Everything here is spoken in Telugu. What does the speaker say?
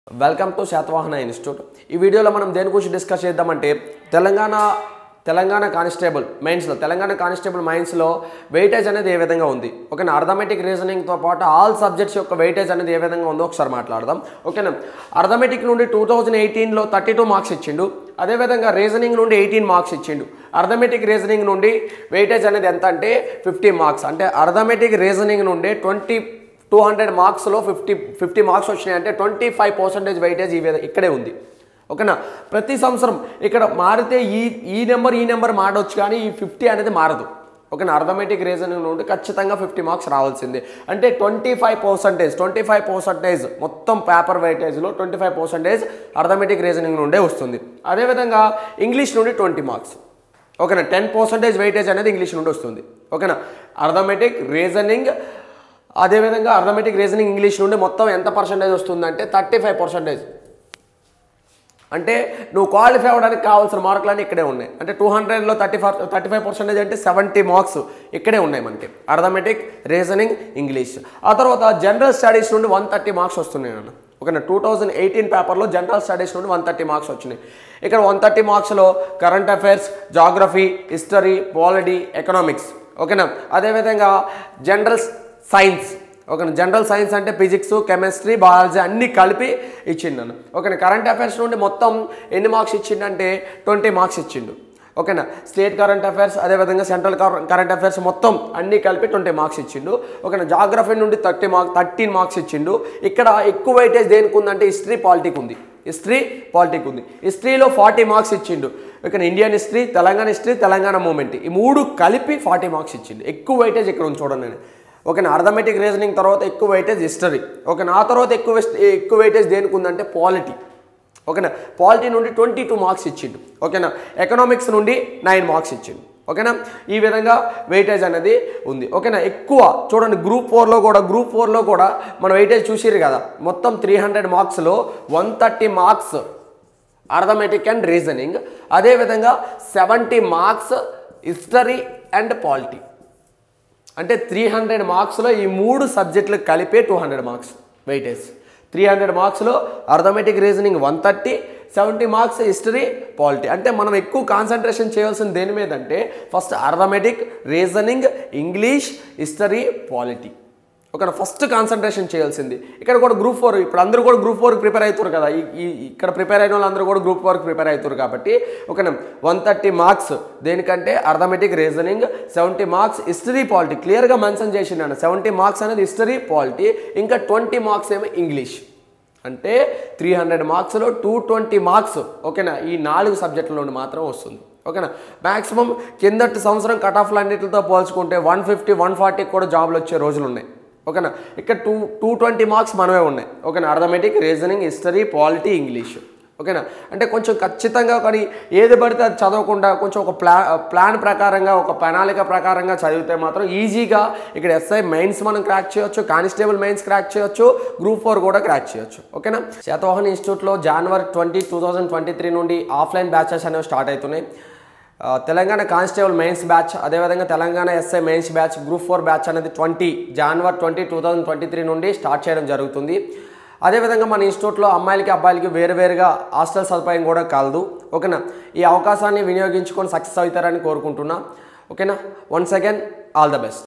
Welcome to Satavahana institute. ఈ వీడియోలో మనం దేని గురించి డిస్కస్ చేద్దామంటే తెలంగాణ కానిస్టేబుల్ మైన్స్లో వెయిటేజ్ అనేది ఏ విధంగా ఉంది. ఓకేనా, అర్థమెటిక్ రీజనింగ్తో పాటు ఆల్ సబ్జెక్ట్స్ యొక్క వెయిటేజ్ అనేది ఏ విధంగా ఉందో ఒకసారి మాట్లాడదాం. ఓకేనా, అర్థమెటిక్ నుండి 2018లో 32 మార్క్స్ ఇచ్చిండు. అదేవిధంగా రీజనింగ్ నుండి 18 మార్క్స్ ఇచ్చిండు. అర్థమెటిక్ రీజనింగ్ నుండి వెయిటేజ్ అనేది ఎంత అంటే 50 మార్క్స్. అంటే అర్థమెటిక్ రీజనింగ్ నుండి 200 మార్క్స్లో 50 మార్క్స్ వచ్చినాయి అంటే 25% వెయిటేజ్ ఇక్కడే ఉంది. ఓకేనా, ప్రతి సంవత్సరం ఇక్కడ మారితే ఈ నెంబర్ మారవచ్చు కానీ ఈ 50 అనేది మారదు. ఓకేనా, అర్థమెటిక్ రీజనింగ్ నుండి ఖచ్చితంగా 50 మార్క్స్ రావాల్సిందే. అంటే 25% మొత్తం పేపర్ వెయిటేజ్లో 25% అర్థమెటిక్ రీజనింగ్ నుండే వస్తుంది. అదేవిధంగా ఇంగ్లీష్ నుండి 20 మార్క్స్. ఓకేనా, 10% వెయిటేజ్ అనేది ఇంగ్లీష్ నుండి వస్తుంది. ఓకేనా, అర్థమెటిక్ రీజనింగ్ అదేవిధంగా అర్థమెటిక్ రీజనింగ్ ఇంగ్లీష్ నుండి మొత్తం ఎంత పర్సెంటేజ్ వస్తుందంటే 35%. అంటే నువ్వు క్వాలిఫై అవ్వడానికి కావాల్సిన మార్కులన్నీ ఇక్కడే ఉన్నాయి. అంటే 200లో 35% అంటే 70 మార్క్స్ ఇక్కడే ఉన్నాయి మనకి అర్థమెటిక్ రీజనింగ్ ఇంగ్లీష్. ఆ తర్వాత జనరల్ స్టడీస్ నుండి 130 మార్క్స్ వస్తున్నాయి అన్న. ఓకేనా, 2018 పేపర్లో జనరల్ స్టడీస్ నుండి 130 మార్క్స్ వచ్చినాయి. ఇక్కడ 130 మార్క్స్లో current affairs, geography, history, polity, economics. ఓకేనా, అదేవిధంగా జనరల్ సైన్స్. ఓకేనా, జనరల్ సైన్స్ అంటే ఫిజిక్స్, కెమిస్ట్రీ, బయాలజీ అన్నీ కలిపి ఇచ్చిండు. ఓకేనా, కరెంట్ అఫైర్స్ నుండి మొత్తం ఎన్ని మార్క్స్ ఇచ్చిండంటే 20 మార్క్స్ ఇచ్చిండు. ఓకేనా, స్టేట్ కరెంట్ అఫైర్స్ అదేవిధంగా సెంట్రల్ కరెంట్ అఫైర్స్ మొత్తం అన్నీ కలిపి 20 మార్క్స్ ఇచ్చిండు. ఓకేనా, జాగ్రఫీ నుండి 13 మార్క్స్ ఇచ్చిండు. ఇక్కడ ఎక్కువ వెయిటేజ్ దేనికి ఉందంటే హిస్టరీ పాలిటిక్ ఉంది. హిస్టరీలో 40 మార్క్స్ ఇచ్చిండు. ఓకేనా, ఇండియన్ హిస్టరీ, తెలంగాణ మూమెంట్ ఈ మూడు కలిపి 40 మార్క్స్ ఇచ్చిండు. ఎక్కువ వెయిటేజ్ ఇక్కడ ఉంది చూడండి నేను. ఓకేనా, అర్థమెటిక్ రీజనింగ్ తర్వాత ఎక్కువ వెయిటేజ్ హిస్టరీ. ఓకేనా, ఆ తర్వాత ఎక్కువ వెయిటేజ్ దేనికి ఉందంటే పాలిటీ. ఓకేనా, పాలిటీ నుండి 22 మార్క్స్ ఇచ్చిండు. ఓకేనా, ఎకనామిక్స్ నుండి 9 మార్క్స్ ఇచ్చిండు. ఓకేనా, ఈ విధంగా వెయిటేజ్ అనేది ఉంది. ఓకేనా, ఎక్కువ చూడండి గ్రూప్ ఫోర్లో కూడా మన వెయిటేజ్ చూసిరు కదా. మొత్తం 300 మార్క్స్లో 130 మార్క్స్ అర్థమెటిక్ అండ్ రీజనింగ్, అదేవిధంగా 70 మార్క్స్ హిస్టరీ అండ్ పాలిటీ. అంటే 300 మార్క్స్లో ఈ 3 సబ్జెక్టులకు కలిపే 200 మార్క్స్ వెయిటేజ్. 300 మార్క్స్లో arithmetic reasoning 130, 70 marks history, polity. అంటే మనం ఎక్కువ కాన్సన్ట్రేషన్ చేయాల్సింది దేని మీద అంటే first arithmetic reasoning, English, history, polity. ఓకేనా, ఫస్ట్ కాన్సన్ట్రేషన్ చేయాల్సింది. ఇక్కడ కూడా గ్రూప్ 4 ఇప్పుడు అందరూ కూడా గ్రూప్ 4కి ప్రిపేర్ అవుతారు కదా. ఇక్కడ ప్రిపేర్ అయిన వాళ్ళందరూ కూడా గ్రూప్ 4కి ప్రిపేర్ అవుతారు కాబట్టి ఓకేనా 130 మార్క్స్ దేనికంటే arithmetic reasoning, 70 marks history, polity. క్లియర్గా మెన్షన్ చేసిండు. 70 మార్క్స్ అనేది హిస్టరీ, పాలిటీ, ఇంకా 20 మార్క్స్ ఏమో ఇంగ్లీష్. అంటే 300 మార్క్స్లో 220 మార్క్స్ ఓకేనా ఈ 4 సబ్జెక్టుల నుండి మాత్రం వస్తుంది. ఓకేనా, మ్యాక్సిమం కిందటి సంవత్సరం కట్ ఆఫ్లు అన్నిటితో పోల్చుకుంటే 150, 140 కూడా జాబ్లు వచ్చే రోజులు ఉన్నాయి. ఓకేనా, ఇక్కడ 220 మార్క్స్ మనమే ఉన్నాయి. ఓకేనా, arithmetic reasoning, history, polity, English. ఓకేనా, అంటే కొంచెం ఖచ్చితంగా కానీ ఏది పడితే అది చదవకుండా కొంచెం ఒక ప్లాన్ ప్రకారంగా ఒక ప్రణాళిక ప్రకారంగా చదివితే మాత్రం ఈజీగా ఇక్కడ ఎస్ఐ మెయిన్స్ మనం క్రాక్ చేయొచ్చు, కానిస్టేబుల్ మెయిన్స్ క్రాక్ చేయొచ్చు, గ్రూప్ 4 కూడా క్రాక్ చేయొచ్చు. ఓకేనా, శాతవాహన ఇన్స్టిట్యూట్లో January 20, 2023 నుండి ఆఫ్లైన్ బ్యాచెస్ అనేవి స్టార్ట్ అవుతున్నాయి. తెలంగాణ కానిస్టేబుల్ మెయిన్స్ బ్యాచ్, అదేవిధంగా Telangana SI mains batch, group 4 batch అనేది January 20, 2023 నుండి స్టార్ట్ చేయడం జరుగుతుంది. అదేవిధంగా మన ఇన్స్టిట్యూట్లో అమ్మాయిలకి అబ్బాయిలకి వేరువేరుగా హాస్టల్ సదుపాయం కూడా కలదు. ఓకేనా, ఈ అవకాశాన్ని వినియోగించుకొని సక్సెస్ అవుతారని కోరుకుంటున్నా. ఓకేనా, once again all the best.